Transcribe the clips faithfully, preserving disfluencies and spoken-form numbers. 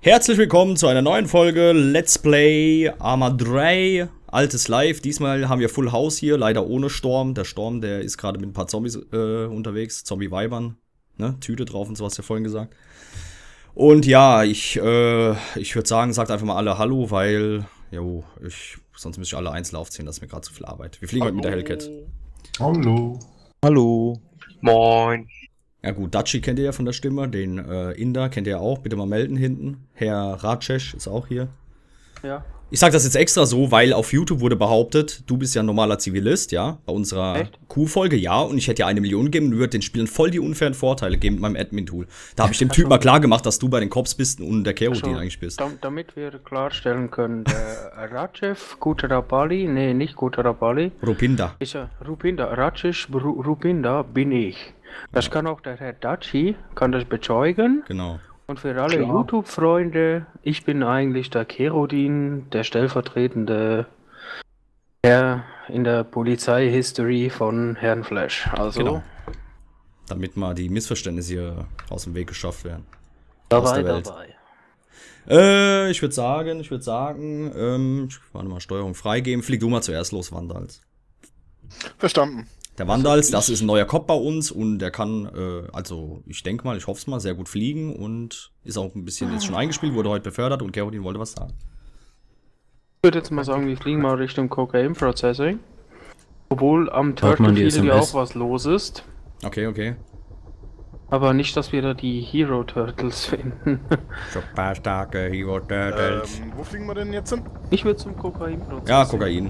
Herzlich willkommen zu einer neuen Folge Let's Play Arma drei, altes Live. Diesmal haben wir Full House hier, leider ohne Storm. Der Storm, der ist gerade mit ein paar Zombies äh, unterwegs, Zombie-Weibern, ne? Tüte drauf und so, hast du ja vorhin gesagt. Und ja, ich, äh, ich würde sagen, sagt einfach mal alle Hallo, weil, jo, ich, sonst müsste ich alle einzeln aufziehen, das ist mir gerade zu viel Arbeit. Wir fliegen Hallo. Heute mit der Hellcat. Hallo. Hallo. Moin. Ja gut, Daci kennt ihr ja von der Stimme, den äh, Inder kennt ihr ja auch, bitte mal melden hinten. Herr Rajesh ist auch hier. Ja. Ich sag das jetzt extra so, weil auf YouTube wurde behauptet, du bist ja ein normaler Zivilist, ja, bei unserer Q-Folge, ja, und ich hätte ja eine Million gegeben und würde den Spielen voll die unfairen Vorteile geben mit meinem Admin-Tool. Da habe ich dem Typ mal klar gemacht, dass du bei den Cops bist und der Kerodin eigentlich bist. Damit wir klarstellen können, der Rajesh Kutarabali, nee, nicht Kutarabali. Rupinda. Ist ja Rupinda, Rajesh Rupinda bin ich. Das kann auch der Herr Daci, kann das bezeugen. Genau. Und für alle YouTube-Freunde, ich bin eigentlich der Kerodin, der stellvertretende Herr in der Polizei-History von Herrn Flash. Also, genau. Damit mal die Missverständnisse hier aus dem Weg geschafft werden. Dabei, dabei. Äh, ich würde sagen, ich würde sagen, ähm, warte mal, Steuerung freigeben. Flieg du mal zuerst los, Vandals. Verstanden. Der Vandals, das ist ein neuer Cop bei uns und der kann, äh, also ich denke mal, ich hoffe es mal, sehr gut fliegen und ist auch ein bisschen jetzt schon eingespielt, wurde heute befördert und Kerodin wollte was sagen. Ich würde jetzt mal sagen, wir fliegen mal Richtung Cocaine Processing. Obwohl am Turtle Field ja auch was los ist. Okay, okay. Aber nicht, dass wir da die Hero Turtles finden. Super starke Hero Turtles. Ähm, wo fliegen wir denn jetzt hin? Ich würde zum Cocaine Processing. Ja, Kokain.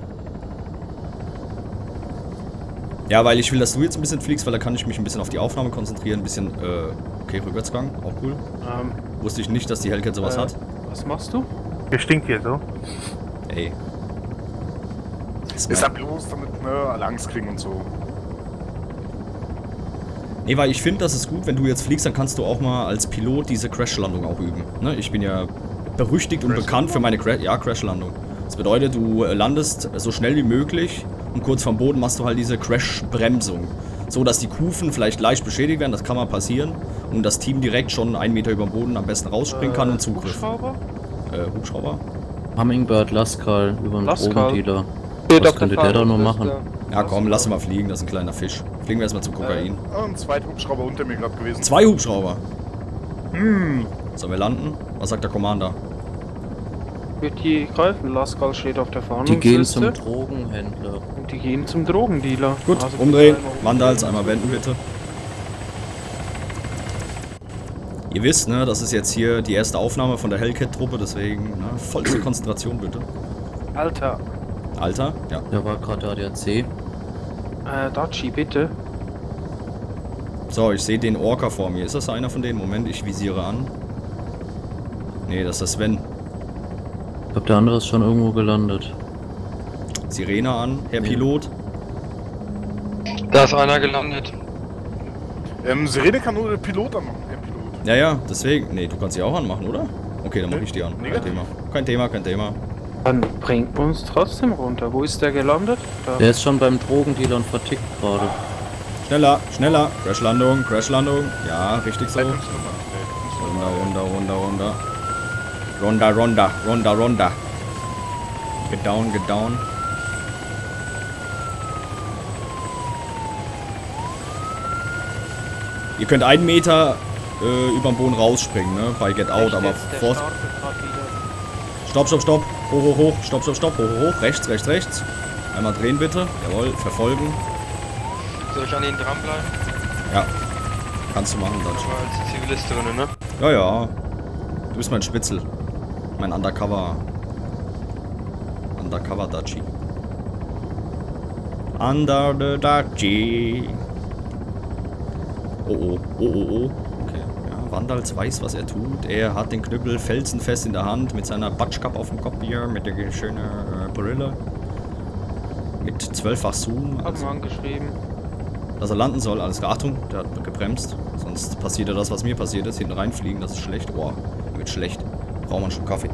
Ja, weil ich will, dass du jetzt ein bisschen fliegst, weil da kann ich mich ein bisschen auf die Aufnahme konzentrieren. Ein bisschen, äh, okay, Rückwärtsgang, auch cool. Ähm, Wusste ich nicht, dass die Hellcat sowas äh, hat. Was machst du? Ihr stinkt hier so. Ey. Ist ja bloß, damit wir alle Angst kriegen und so. Nee, weil ich finde, das ist gut, wenn du jetzt fliegst, dann kannst du auch mal als Pilot diese Crashlandung auch üben. Ne? Ich bin ja berüchtigt und bekannt für meine Cra ja, Crashlandung. Das bedeutet, du landest so schnell wie möglich und kurz vom Boden machst du halt diese Crash-Bremsung. So, dass die Kufen vielleicht leicht beschädigt werden, das kann mal passieren. Und das Team direkt schon einen Meter über dem Boden am besten rausspringen kann äh, und Zugriff. Hubschrauber? Äh, Hubschrauber? Hummingbird, Laskal, über einen Laskal. Drogendealer. Steht Was könnte der da nur machen? Ja komm, lass ihn mal fliegen, das ist ein kleiner Fisch. Fliegen wir erstmal zum Kokain. Äh, ein zweiter Hubschrauber unter mir gerade gewesen. Zwei Hubschrauber? Hm. Sollen wir landen? Was sagt der Commander? Wird die greifen? Laskal steht auf der Fahne. Die gehen zum Drogenhändler. Und die gehen zum Drogendealer. Gut, Also umdrehen. einmal um- Vandals, einmal wenden bitte. Ihr wisst, ne, das ist jetzt hier die erste Aufnahme von der Hellcat-Truppe, deswegen, ne, vollste Konzentration bitte. Alter. Alter? Ja. Der war gerade A D A C. Äh, Daci, bitte. So, ich sehe den Orca vor mir. Ist das einer von denen? Moment, ich visiere an. Nee, das ist der Sven. Ich glaube, der andere ist schon irgendwo gelandet. Sirene an, Herr Ja. Pilot. Da ist einer gelandet. Ähm, Sirene kann nur der Pilot anmachen, der Pilot. Ja, ja, deswegen. Nee, du kannst sie auch anmachen, oder? Okay, dann mach Nee. ich die an. Kein Negativ. Thema. Kein Thema, kein Thema. Dann bringt uns trotzdem runter. Wo ist der gelandet? Da. Der ist schon beim Drogendealer und vertickt gerade. Schneller, schneller. Crashlandung, Crashlandung. Ja, richtig so. Leitungsnummer. Leitungsnummer. Runter, runter, runter, runter. Runter, runter, runter, runter. Get down, get down. Ihr könnt einen Meter äh, über den Boden rausspringen, ne? Bei Get Out, aber vor. Stopp, stopp, stopp. Hoch, hoch, hoch. Stopp, stopp, stopp. Hoch, hoch, hoch. Rechts, rechts, rechts. Einmal drehen bitte. Jawohl, verfolgen. Soll ich an ihnen dranbleiben? Ja. Kannst du machen dann schon. Aber als Zivilist drin, ne? Ja, ja. Du bist mein Spitzel. Mein Undercover. Undercover Daci. Under the Daci. Oh oh, oh oh oh. Okay. Ja, Vandals weiß, was er tut. Er hat den Knüppel felsenfest in der Hand mit seiner Batschkappe auf dem Kopf hier, mit der schönen äh, Brille. Mit zwölffach Zoom. Hat Also, man angeschrieben. dass er landen soll, alles klar. Achtung, der hat gebremst. Sonst passiert ja das, was mir passiert ist. Hinten reinfliegen, das ist schlecht. Oh, wird schlecht. Braucht man schon Kaffee.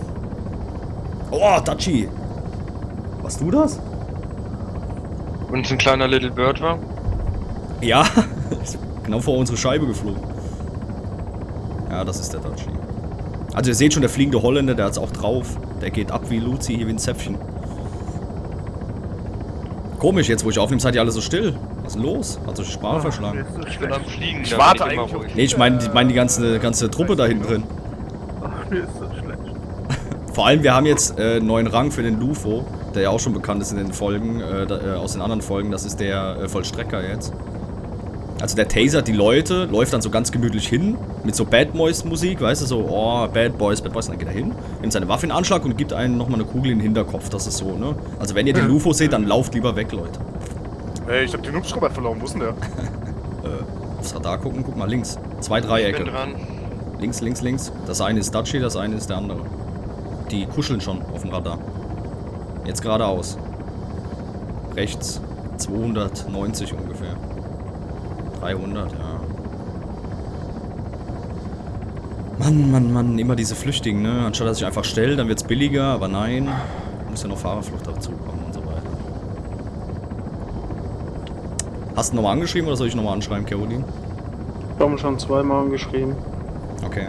Oh, Daci! Warst du das? Und es ein kleiner Little Bird war? Ja, genau vor unsere Scheibe geflogen. Ja, das ist der Daci. Also ihr seht schon, der fliegende Holländer, der hat's auch drauf. Der geht ab wie Luzi, hier wie ein Zäpfchen. Komisch, jetzt wo ich aufnehme, seid ihr alle so still. Was ist denn los? Hat sich die Sprache verschlagen? Ich bin am Fliegen. Ich da warte bin immer eigentlich auf ruhig. Nee, ich meine ich mein die ganze, ganze Truppe da hinten drin. Ach, mir ist so schlecht. Vor allem, wir haben jetzt äh, einen neuen Rang für den Lufo, der ja auch schon bekannt ist in den Folgen, äh, da, äh, aus den anderen Folgen. Das ist der äh, Vollstrecker jetzt. Also der tasert die Leute, läuft dann so ganz gemütlich hin, mit so Bad Boys Musik, weißt du, so, oh, Bad Boys, Bad Boys, und dann geht er hin, nimmt seine Waffe in Anschlag und gibt einen nochmal eine Kugel in den Hinterkopf, das ist so, ne? Also wenn ihr den Lufo seht, dann lauft lieber weg, Leute. Ey, ich hab den Hubschrauber verloren, wo ist denn der? äh, aufs Radar gucken, guck mal links. Zwei Ich Dreiecke. bin dran. Links, links, links. Das eine ist Dutchy, das eine ist der andere. Die kuscheln schon auf dem Radar. Jetzt geradeaus. Rechts. zweihundertneunzig ungefähr. dreihundert, ja. Mann, Mann, Mann, immer diese Flüchtigen, ne? Anstatt dass ich einfach stelle, dann wird's billiger, aber nein. Muss ja noch Fahrerflucht dazu kommen und so weiter. Hast du nochmal angeschrieben oder soll ich nochmal anschreiben, Caroline? Wir haben schon zweimal geschrieben. Okay.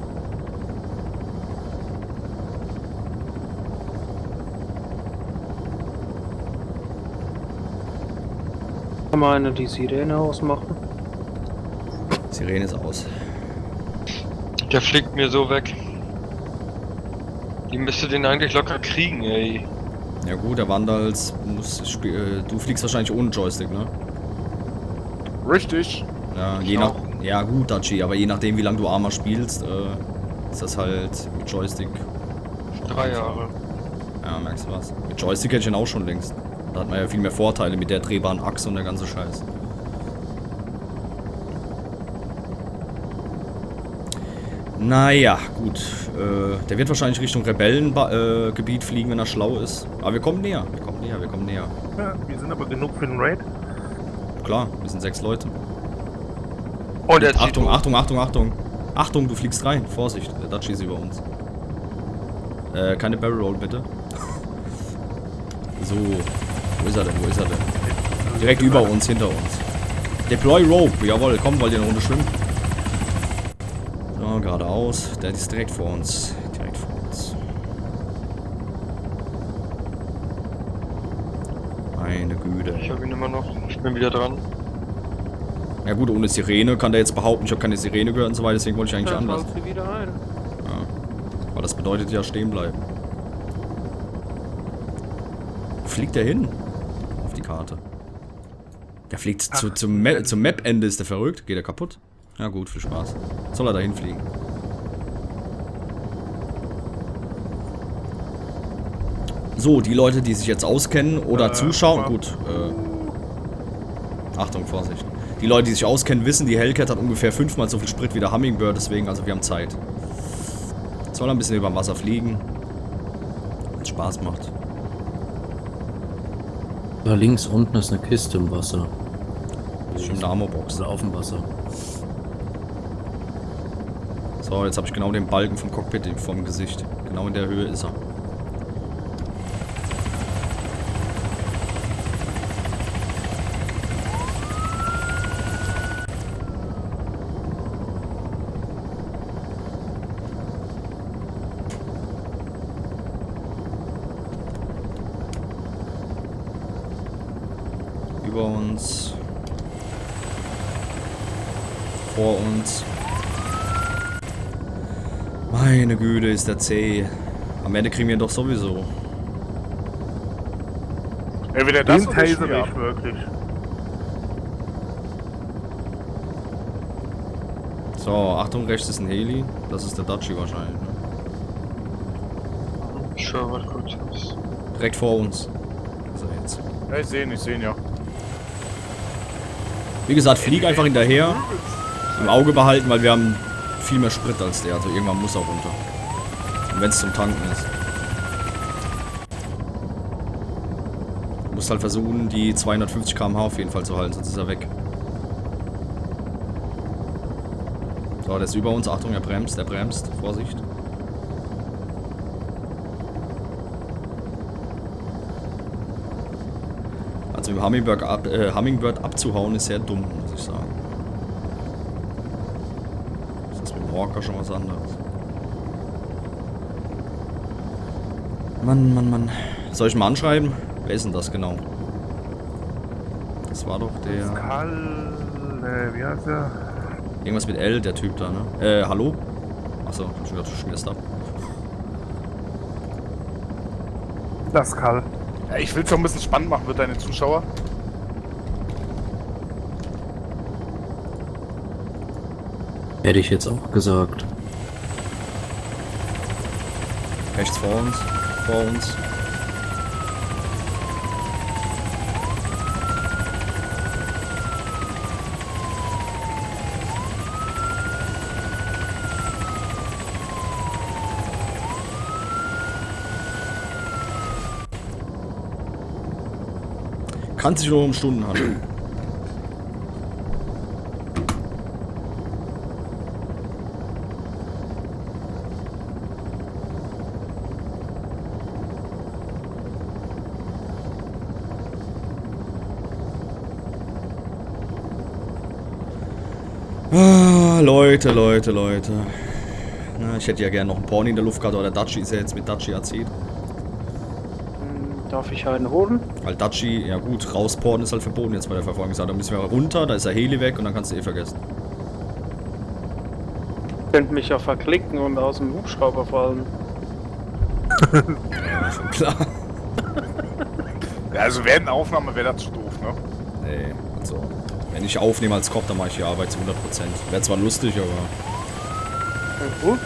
Kann man eine die Sirene ausmachen? Sirene ist aus. Der fliegt mir so weg. Die müsste den eigentlich locker kriegen, ey. Ja gut, der Vandals muss spiel- äh, du fliegst wahrscheinlich ohne Joystick, ne? Richtig. Ja, je Ich nach. auch. Ja gut, Dachi, aber je nachdem wie lange du Arma spielst, äh, ist das halt mit Joystick. Drei Jahre. Ja, merkst du was? Mit Joystick hätte ich ihn auch schon längst. Da hat man ja viel mehr Vorteile mit der drehbaren Achse und der ganze Scheiß. Naja, gut. Äh, der wird wahrscheinlich Richtung Rebellengebiet äh, fliegen, wenn er schlau ist. Aber wir kommen näher, wir kommen näher, wir kommen näher. Ja, wir sind aber genug für den Raid. Klar, wir sind sechs Leute. Oh, der zieht Achtung, hoch. Achtung, Achtung, Achtung. Achtung, du fliegst rein. Vorsicht, der Dutchy ist über uns. Äh, keine Barrel Roll, bitte. So, wo ist er denn, wo ist er denn? Direkt über uns, hinter uns. Deploy Rope, jawohl, komm, wollt ihr eine Runde schwimmen? So, geradeaus. Der ist direkt vor uns. Direkt vor uns. Meine Güte. Ich hab ihn immer noch. Ich bin wieder dran. Ja gut, ohne Sirene kann der jetzt behaupten, ich habe keine Sirene gehört und so weiter, deswegen wollte ich eigentlich Dann anders. baut sie wieder ein. Ja. Aber das bedeutet ja stehen bleiben. Wo fliegt der hin? Auf die Karte. Der fliegt zu, zum, Ma zum Map-Ende, ist der verrückt? Geht er kaputt? Ja gut, viel Spaß. Soll er da hinfliegen? So, die Leute, die sich jetzt auskennen oder Äh, zuschauen, aber- gut. Äh, Achtung, Vorsicht. Die Leute, die sich auskennen, wissen, die Hellcat hat ungefähr fünfmal so viel Sprit wie der Hummingbird, deswegen, also wir haben Zeit. Soll ein bisschen über dem Wasser fliegen. Wenn es Spaß macht. Da links unten ist eine Kiste im Wasser. Das ist schon eine Ammo-Box. Oder auf dem Wasser. So, jetzt habe ich genau den Balken vom Cockpit vom Gesicht. Genau in der Höhe ist er. Über uns. Vor uns. Meine Güte, ist der zäh. Am Ende kriegen wir ihn doch sowieso. Entweder das Den oder ich taser ja. ich wirklich. So, Achtung, rechts ist ein Heli. Das ist der Dutchy wahrscheinlich, ne? Ich schau mal kurz was. Direkt vor uns. Ist er jetzt. Ja, ich sehe ihn, ich sehe ihn, ja. Wie gesagt, flieg einfach hinterher. Im Auge behalten, weil wir haben viel mehr Sprit als der. Also irgendwann muss er runter. Und wenn es zum Tanken ist. Du musst halt versuchen, die zweihundertfünfzig Kilometer pro Stunde auf jeden Fall zu halten, sonst ist er weg. So, der ist über uns. Achtung, er bremst, er bremst. Vorsicht. Also im Hummingbird, ab, äh, Hummingbird abzuhauen ist sehr dumm, muss ich sagen. Das ist mit dem Hawker schon was anderes. Mann, Mann, Mann. Soll ich mal anschreiben? Wer ist denn das genau? Das war doch der... Karl, äh, wie heißt der? Irgendwas mit L, der Typ da, ne? Äh, hallo? Achso, hab schon gedacht, du schmierst ab. Das Karl. Ja, ich will es doch ein bisschen spannend machen für deine Zuschauer. Hätte ich jetzt auch gesagt. Rechts vor uns. Vor uns. Kann sich nur um Stunden handeln. Ah, Leute, Leute, Leute. Na, ich hätte ja gerne noch einen Pony in der Luft gehabt, aber der Daci ist ja jetzt mit Daci A C. Darf ich einen holen? Weil Daci, ja gut, rausporten ist halt verboten jetzt bei der Verfolgungsjagd. Da müssen wir runter, da ist der Heli weg und dann kannst du eh vergessen. Könnt mich ja verklicken und aus dem Hubschrauber fallen. Ja, schon klar. Ja, also während der Aufnahme wäre das zu doof, ne? Nee, also, wenn ich aufnehme als Cop, dann mache ich die Arbeit zu hundert Prozent. Wäre zwar lustig, aber... Gut.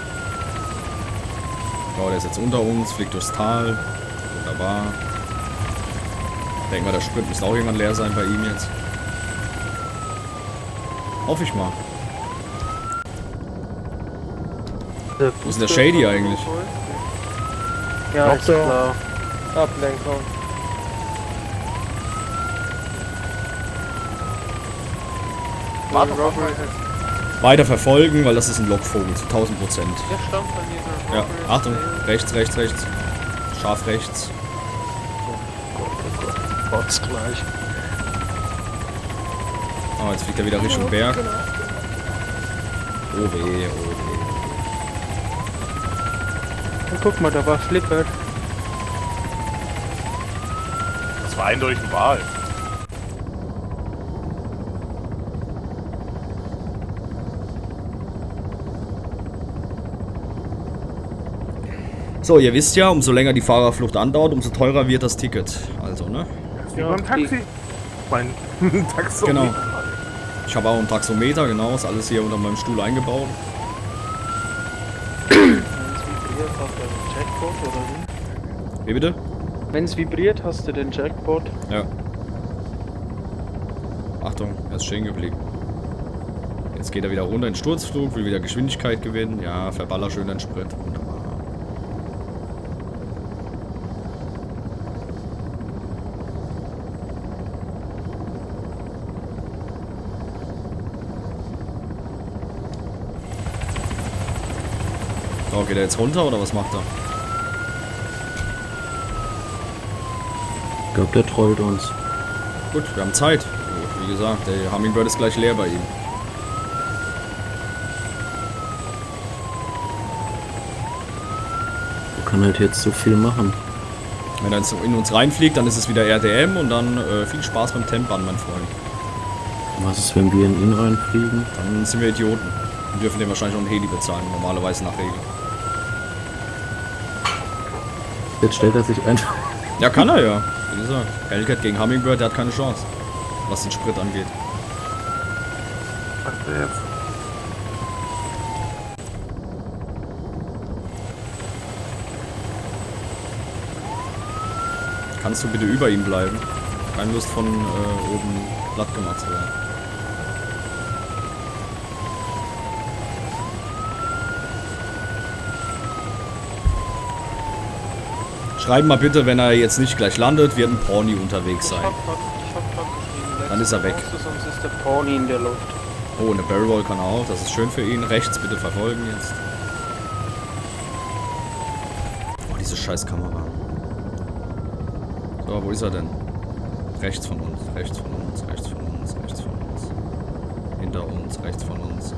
Ja, der ist jetzt unter uns, fliegt durchs Tal. Wunderbar. Denken wir, der Sprit müsste auch irgendwann leer sein bei ihm jetzt. Hoffe ich mal. Wo ist denn der Shady eigentlich? Ja, ist klar. Ablenkung. Warte doch mal. Weiter verfolgen, weil das ist ein Lockvogel zu tausend Prozent. Der stammt von dieser Ja, Achtung, rechts, rechts, rechts. Scharf rechts. Bots gleich. Oh, jetzt fliegt er wieder Richtung Berg. Oh weh, oh weh. Und guck mal, da war Flippert. Das war eindeutig eine Wahl. So, ihr wisst ja, umso länger die Fahrerflucht andauert, umso teurer wird das Ticket. Also, ne? Wie beim Taxi. Mein Taxi. Genau. Ich habe auch einen Taxometer, genau, ist alles hier unter meinem Stuhl eingebaut. Wenn es vibriert, hast du den Jackpot oder wie? Wie bitte? Wenn es vibriert, hast du den Jackpot. Ja. Achtung, er ist stehen geblieben. Jetzt geht er wieder runter in den Sturzflug, will wieder Geschwindigkeit gewinnen. Ja, verballer schön den Sprit. Wunderbar. So, geht er jetzt runter oder was macht er? Ich glaube, der trollt uns. Gut, wir haben Zeit. Wie gesagt, der Hummingbird ist gleich leer bei ihm. Er kann halt jetzt so viel machen. Wenn er jetzt in uns reinfliegt, dann ist es wieder R D M und dann äh, viel Spaß beim Tempern, mein Freund. Was ist, wenn wir in ihn reinfliegen? Dann sind wir Idioten. Wir dürfen den wahrscheinlich auch einen Heli bezahlen, normalerweise nach Regel. Jetzt stellt er sich einfach... Ja, kann er ja. Wie gesagt, Hellcat gegen Hummingbird, der hat keine Chance. Was den Sprit angeht. Was ist der jetzt? Kannst du bitte über ihm bleiben? Keine Lust von äh, oben platt gemacht zu werden. Schreiben mal bitte, wenn er jetzt nicht gleich landet, wird ein Pony unterwegs sein. Ich hab grad, ich hab grad geschrieben. Dann ist er weg. Letzte Chance, sonst ist der Pony in der Luft. Oh, eine Barrel kann er auch. Das ist schön für ihn. Rechts bitte verfolgen jetzt. Oh, diese scheiß Kamera. So, wo ist er denn? Rechts von uns, rechts von uns, rechts von uns, rechts von uns. Hinter uns, rechts von uns.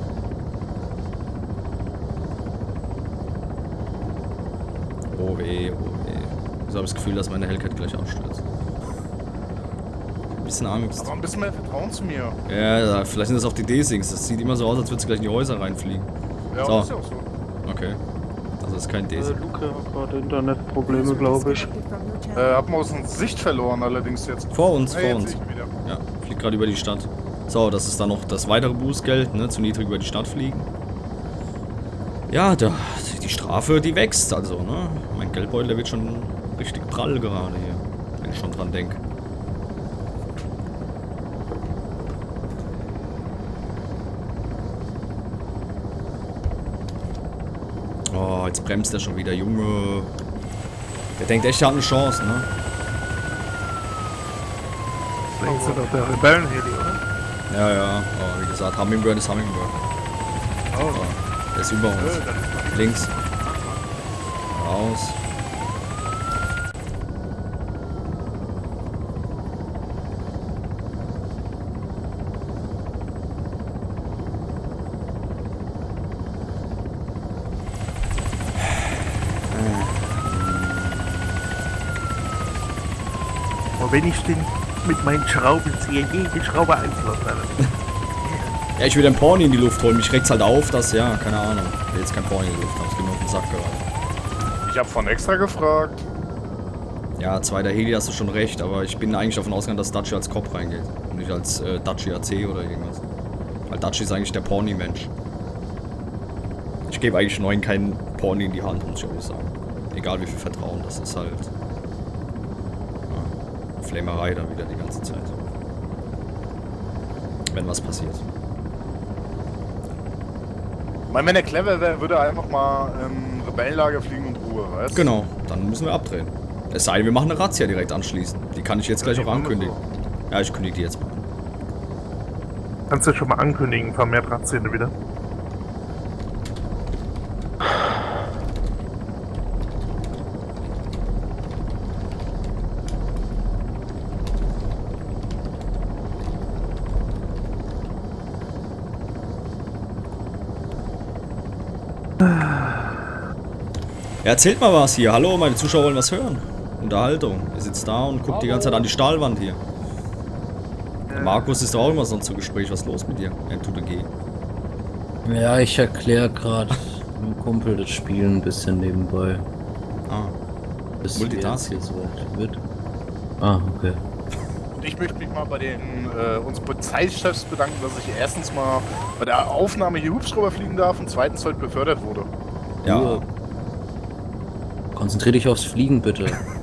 Oh weh, oh weh. Ich habe das Gefühl, dass meine Hellcat gleich abstürzt. Ein bisschen Angst. Aber ein bisschen mehr Vertrauen zu mir. Ja, vielleicht sind das auch die D-Sings. Das sieht immer so aus, als würde sie gleich in die Häuser reinfliegen. Ja, So. ist ja auch so. Okay. Also das ist kein Äh, D-Sing. Luca hat gerade Internetprobleme, glaube ich. Äh, hab mal aus der Sicht verloren allerdings jetzt. Vor uns, Hey, vor jetzt uns. sehe ich ihn wieder. Ja, fliegt gerade über die Stadt. So, das ist dann noch das weitere Bußgeld, ne? Zu niedrig über die Stadt fliegen. Ja, da, die Strafe, die wächst also, ne? Mein Geldbeutel, der wird schon richtig prall gerade hier. Wenn ich schon dran denke. Oh, jetzt bremst er schon wieder, Junge. Der denkt echt, er hat eine Chance, ne? Denkst du doch der Rebellenheli, oder? Ja, ja. Oh, wie gesagt, Hummingbird ist Hummingbird. Oh, Oh, der ist über uns. Äh, dann ist man Links. Raus. aber wenn ich den mit meinen Schraubenzieher jede Schraube einschlossen habe. Ja, ich will den Pony in die Luft holen. Mich regt's halt auf, dass, ja, keine Ahnung. Ich will jetzt kein Pony in die Luft haben. Ich bin nur auf den Sack gerade. Ich hab von extra gefragt. Ja, zweiter Heli hast du schon recht, aber ich bin eigentlich davon ausgegangen, dass Daci als Cop reingeht. Und nicht als äh, Daci A C oder irgendwas. Weil Daci ist eigentlich der Pony-Mensch. Ich gebe eigentlich neun keinen Pony in die Hand, muss ich ehrlich sagen. Egal wie viel Vertrauen, das ist halt. Ja, Flamerei dann wieder die ganze Zeit. Wenn was passiert. Ich meine, wenn er clever wäre, würde er einfach mal ähm, Rebellenlager fliegen und Ruhe, weißt du? Genau, dann müssen wir abdrehen. Es sei denn, wir machen eine Razzia direkt anschließend. Die kann ich jetzt gleich Ja, auch die machen wir ankündigen. Ja, ich kündige die jetzt mal an. Kannst du schon mal ankündigen, vermehrt Razzien wieder. Ja, erzählt mal was hier. Hallo, meine Zuschauer wollen was hören. Unterhaltung. Ihr sitzt da und guckt die ganze Zeit an die Stahlwand hier. Der Markus ist doch auch immer sonst zu Gespräch. Was ist los mit dir? N zwei G. Ja, ich erkläre gerade meinem Kumpel das Spiel ein bisschen nebenbei. Ah. Bis Multitasking. jetzt hier so wird. Ah, okay. Und ich möchte mich mal bei den äh, unseren Polizeichefs bedanken, dass ich erstens mal bei der Aufnahme hier Hubschrauber fliegen darf und zweitens heute befördert wurde. Ja. Ruhe. Konzentrier dich aufs Fliegen, bitte.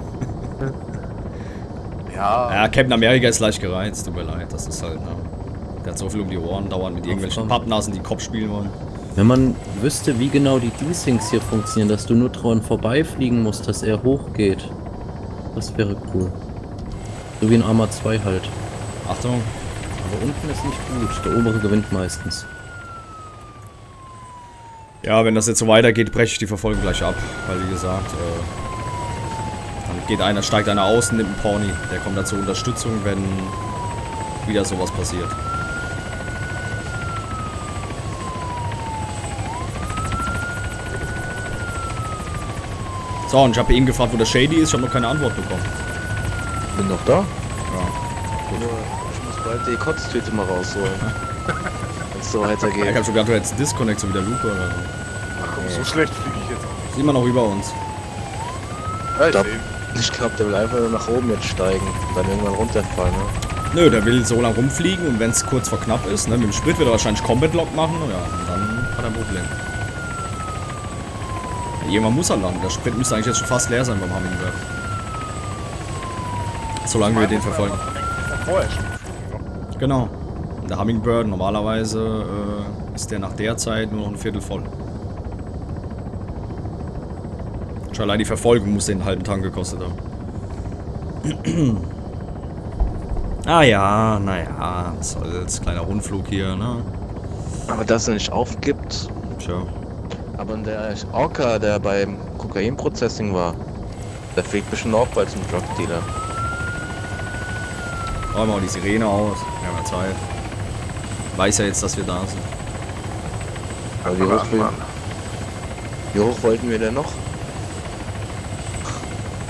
Ja. Ja, Captain America ist leicht gereizt. Tut mir leid. Das ist halt, ne. Der hat so viel um die Ohren dauernd mit irgendwelchen Aufkommen. Pappnasen, die Kopf spielen wollen. Wenn man wüsste, wie genau die D-Syncs hier funktionieren, dass du nur dran vorbeifliegen musst, dass er hochgeht. Das wäre cool. So wie in Arma zwei halt. Achtung. Aber unten ist nicht gut. Der obere gewinnt meistens. Ja, wenn das jetzt so weitergeht, breche ich die Verfolgung gleich ab. Weil, wie gesagt, äh, dann geht einer, steigt einer aus und nimmt einen Pony. Der kommt dann zur Unterstützung, wenn wieder sowas passiert. So, und ich habe ihn gefragt, wo der Shady ist. Ich habe noch keine Antwort bekommen. Bin noch da? Ja. Ich muss bald die Kotztüte mal rausholen. Wenn es so weitergeht. Ich habe schon gedacht, du hättest einen Disconnect, so wie der Luke oder so. Ach komm, so schlecht fliege ich jetzt auch nicht. Sieht man noch über uns. Ja, ich Stopp. seh. Ich glaube, der will einfach nur nach oben jetzt steigen und dann irgendwann runterfallen, ne? Nö, der will so lang rumfliegen und wenn es kurz vor knapp ist, ne, mit dem Sprit wird er wahrscheinlich Combat Lock machen. Ja, und dann hat er ein Problem. Ja, irgendwann muss er landen. Der Sprit müsste eigentlich jetzt schon fast leer sein beim Hummingbird. Solange wir den verfolgen. Vorher schon geflogen, ne? Genau. Und der Hummingbird, normalerweise äh, ist der nach der Zeit nur noch ein Viertel voll. Schon allein die Verfolgung muss den einen halben Tank gekostet haben. Ah ja, naja, was soll's. Kleiner Rundflug hier, ne? Aber dass er nicht aufgibt. Tja. Aber der Orca, der beim Kokain-Processing war, der fliegt bestimmt auch bald zum Drug-Dealer. Räumen wir mal die Sirene aus. Wir haben ja Zeit. Weiß ja jetzt, dass wir da sind. Aber wie hoch, will, wie hoch wollten wir denn noch?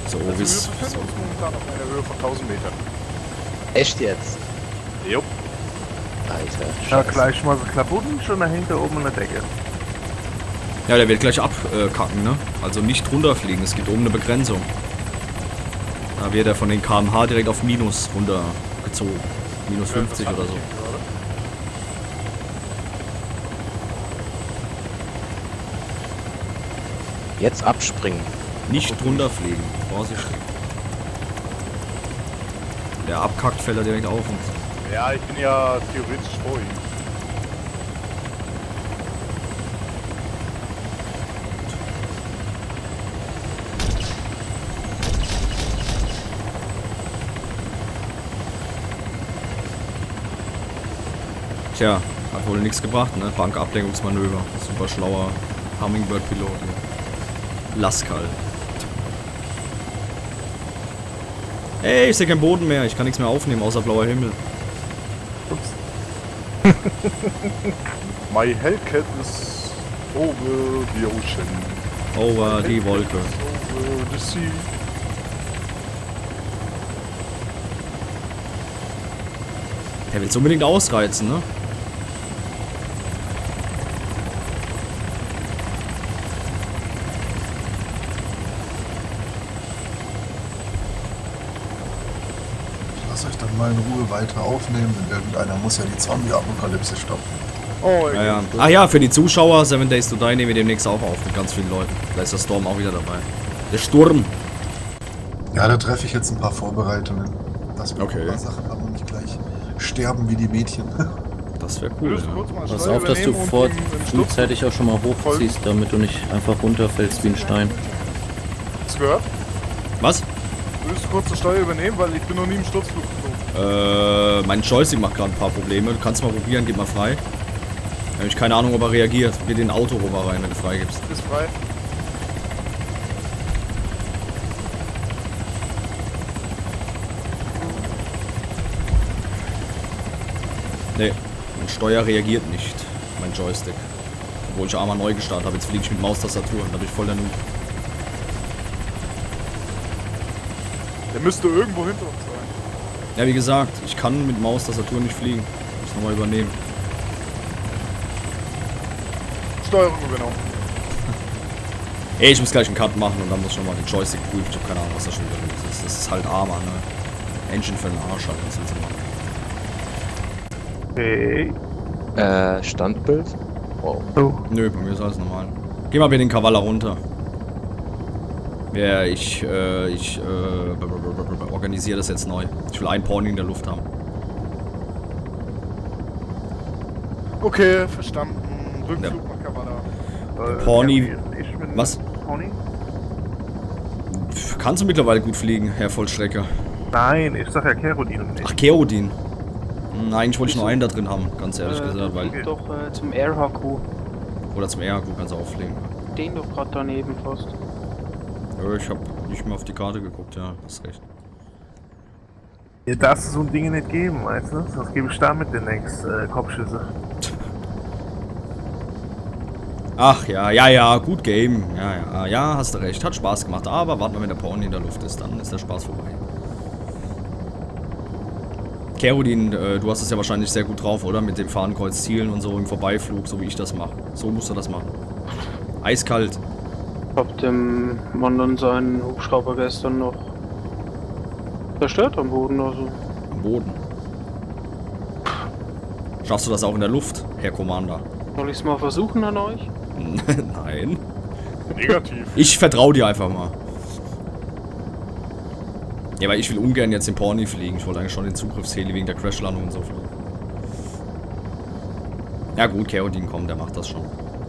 So, Also wir bis. befinden uns momentan auf einer Höhe von tausend Metern. Echt jetzt? Jo. Alter, Ja, Scheiße. gleich mal so Klabutten schon dahinter oben an der Decke. Ja, der wird gleich abkacken, ne? Also nicht runterfliegen, es gibt oben eine Begrenzung. Da wird er von den K M H direkt auf Minus runtergezogen. Minus fünfzig oder so. Jetzt abspringen. Nicht runterfliegen, vorsichtig. Der abkackt, fällt er direkt auf uns. Ja, ich bin ja theoretisch vor ihm. Tja, hat wohl nichts gebracht, ne? Bankablenkungsmanöver. Super schlauer Hummingbird-Pilot. Lasskal. Ey, ich sehe keinen Boden mehr. Ich kann nichts mehr aufnehmen, außer blauer Himmel. My Hellcat is over the ocean. Over die Wolke. Over the sea. Der will es unbedingt ausreizen, ne? Lasst euch dann mal in Ruhe weiter aufnehmen, denn irgendeiner muss ja die Zombie-Apokalypse stoppen. Oh, Ja, ja. Ah ja, für die Zuschauer, Seven Days to Die nehmen wir demnächst auch auf mit ganz vielen Leuten. Da ist der Storm auch wieder dabei. Der Sturm. Ja, da treffe ich jetzt ein paar Vorbereitungen, dass wir Okay. ein paar Sachen haben und nicht gleich sterben wie die Mädchen. Das wäre cool, Würdest du ja. kurz mal Pass Steuer auf, dass du übernehmen und vor ihm im Sturz- frühzeitig auch schon mal hochziehst, damit du nicht einfach runterfällst wie ein Stein. Hast du gehört? Was? Würdest du kurz die Steuer übernehmen, weil ich bin noch nie im Sturzflug geflogen. Äh, mein Joystick macht gerade ein paar Probleme. Du kannst mal probieren, gib mal frei. Habe ich keine Ahnung, ob er reagiert. Geh den Autorover rein, wenn du frei gibst. Ist frei. Nee, mein Steuer reagiert nicht. Mein Joystick. Obwohl ich einmal neu gestartet habe. Jetzt fliege ich mit Maustastatur und da bin ich voll der Noob. Der müsste irgendwo hinter uns sein. Ja, wie gesagt, ich kann mit Maustastatur nicht fliegen. Muss nochmal übernehmen. Steuerung übernommen. Ey, ich muss gleich einen Cut machen und dann muss ich nochmal den Joystick prüfen. Ich habe keine Ahnung, was da schon wieder los ist. Das ist halt Arma, ne? Engine für den Arsch halt, was willst du machen? Okay. Äh, Standbild? Wow. Oh. Nö, bei mir ist alles normal. Geh mal bitte den Kavala runter. Ja, ich, äh, ich, äh, organisiere das jetzt neu. Ich will einen Pony in der Luft haben. Okay, verstanden. Rückflug nach Kavala. Äh, Pony- ja, ich bin Was? Pony? Pff, kannst du mittlerweile gut fliegen, Herr Vollstrecker? Nein, ich sag ja Kerodin und nicht. Ach, Kerodin. Hm, Eigentlich wollte ich nur einen da drin haben, ganz ehrlich Äh, gesagt, weil... Doch äh, zum Air H Q. Oder zum R H Q kannst du auffliegen. Den doch gerade daneben fast. Ja, ich hab nicht mehr auf die Karte geguckt, ja, hast recht. Ihr darfst so ein Ding nicht geben, weißt du? Sonst gebe ich damit demnächst äh, Kopfschüsse. Ach ja, ja, ja, gut Game. Ja, ja, ja, hast du recht. Hat Spaß gemacht. Aber warte mal, wenn der Pony in der Luft ist, dann ist der Spaß vorbei. Kerodin, äh, du hast es ja wahrscheinlich sehr gut drauf, oder? Mit dem Fahnenkreuz zielen und so im Vorbeiflug, so wie ich das mache. So musst du das machen. Eiskalt. Ich hab dem Mann dann seinen Hubschrauber gestern noch zerstört am Boden, also. Am Boden. Schaffst du das auch in der Luft, Herr Commander? Soll ich's mal versuchen an euch? Nein. Negativ. Ich vertraue dir einfach mal. Ja, weil ich will ungern jetzt den Pony fliegen. Ich wollte eigentlich schon den Zugriffsheli wegen der Crashlandung und so fliegen. Ja gut, Kerodin kommt, der macht das schon.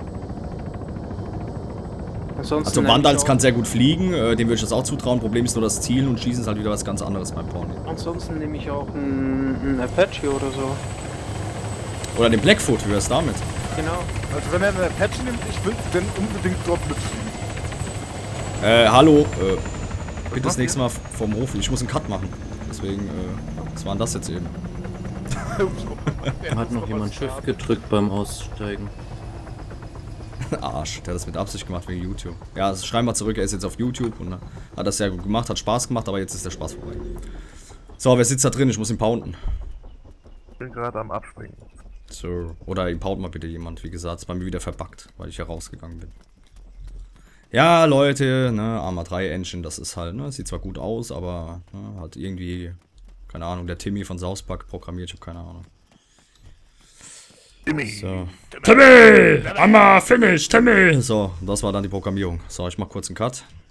Ansonsten Also nenn ich Vandals auch- kann sehr gut fliegen, äh, dem würde ich das auch zutrauen. Problem ist nur das Zielen und Schießen ist halt wieder was ganz anderes beim Pony. Ansonsten nehme ich auch einen, einen Apache oder so. Oder den Blackfoot, wie wär's damit? Genau. Also wenn er eine Apache nimmt, ich will denn unbedingt dort mitfliegen. Äh, hallo, äh, bitte das macht nächste Mal vom Hof. Ich muss einen Cut machen. Deswegen, äh, was war denn das jetzt eben? Hat noch jemand Shift gedrückt beim Aussteigen? Arsch, der hat das mit Absicht gemacht wegen YouTube. Ja, also schreiben wir zurück, er ist jetzt auf YouTube und hat das sehr gut gemacht, hat Spaß gemacht, aber jetzt ist der Spaß vorbei. So, wer sitzt da drin? Ich muss ihn pounden. Ich bin gerade am Abspringen. So, oder ihn paunt mal bitte jemand. Wie gesagt, ist bei mir wieder verbuggt, weil ich ja rausgegangen bin. Ja, Leute, ne, Arma drei Engine, das ist halt, ne, sieht zwar gut aus, aber ne, hat irgendwie, keine Ahnung, der Timmy von South Park programmiert, ich hab keine Ahnung. Timmy! So. Timmy! Arma, finish, Timmy! So, das war dann die Programmierung. So, ich mach kurz einen Cut.